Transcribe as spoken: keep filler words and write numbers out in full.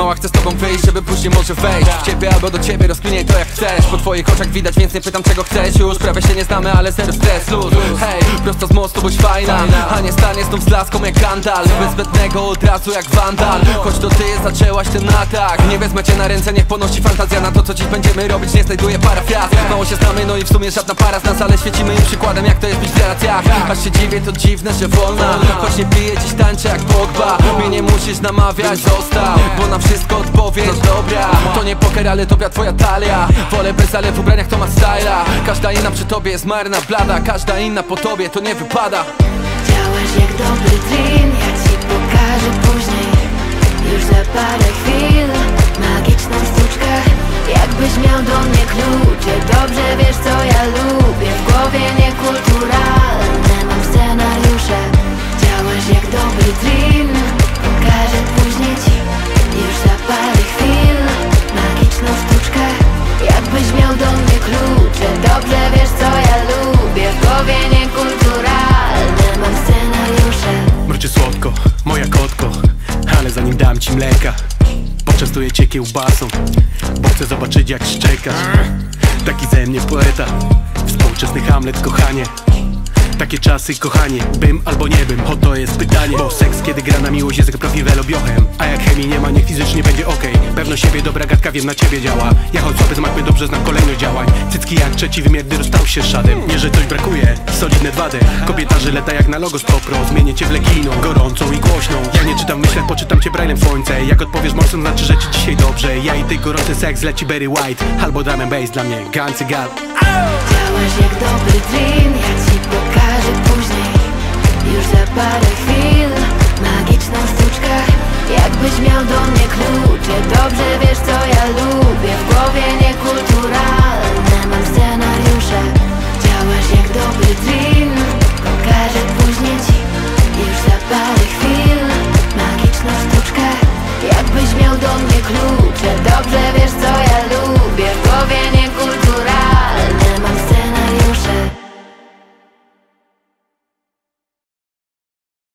Mała chce z tobą wyjść, żeby później może wejść w ciebie albo do ciebie, rozkminiaj to jak chcesz. Po twoich oczach widać, więc nie pytam czego chcesz. Już prawie się nie znamy, ale zero stres, luz. Hej, prosto z mostu bądź fajna, a nie stanie znów z laską jak Gandalf. Bez zbędnego od razu jak wandal. Choć to ty zaczęłaś ten atak. Nie wezmę cię na ręce, niech ponosi fantazja. Na to co dziś będziemy robić nie znajduje parafraz. Mało się znamy, no i w sumie żadna para z nas, ale świecimy im przykładem jak to jest być w relacjach. Aż się dziwię, to dziwne, że wolna. Choć nie piję, dziś tańczę jak Pogba. Mnie nie musisz namawiać, zostaw, bo na wszystko odpowiedź dobra. To nie poker, ale tobia twoja talia. Wolę bez ale w ubraniach to ma styla. Każda inna przy tobie jest marna, blada. Każda inna po tobie to nie wypada. Działasz jak dobry dream, ja ci pokażę później. Już za parę chwil, magiczną sztuczkę. Jakbyś miał do mnie klucze, dobrze wiesz co ja lubię. W głowie niekulturalne mam scenariusze. Działasz jak dobry dream, pokażę później ci. Już za parę chwil, magiczną sztuczkę. Jakbyś miał do mnie klucze, dobrze wiesz co ja lubię. W głowie niekulturalne mam scenariusze. Mruczy słodko, moja kotko, ale zanim dam ci mleka, poczęstuję cię kiełbasą, bo chcę zobaczyć jak szczekasz. Taki ze mnie poeta, współczesny Hamlet, kochanie. Takie czasy, kochanie, bym albo nie bym, oto jest pytanie. Bo seks, kiedy gra na miłość, jest jak prawdziwe lobiochem. A jak chemii nie ma, niech fizycznie będzie okej. Pewność siebie, dobra gadka, wiem na ciebie działa. Ja choć słaby z mapy, dobrze znam kolejność działań. Cycki jak trzeci wymiar, gdy rozstał się z szadem. Nie, że coś brakuje, solidne dwa D. Kobieta żyleta jak na logo z popro. Zmienię cię w leginą, gorącą i głośną. Ja nie czytam w myślach, poczytam cię braillem słońce. Jak odpowiesz mocno, znaczy, że ci dzisiaj dobrze. Ja i ty, gorący seks, leci Barry White. Albo drum and bass, dla mnie gancy gal. Działasz jak dobry dream, ja ci pokażę później. Już za parę chwil, magiczną sztuczkę. Jakbyś miał do mnie klucze, dobrze wiesz co ja lubię. W głowie niekulturalne mam scenariusze. Działasz jak dobry dream.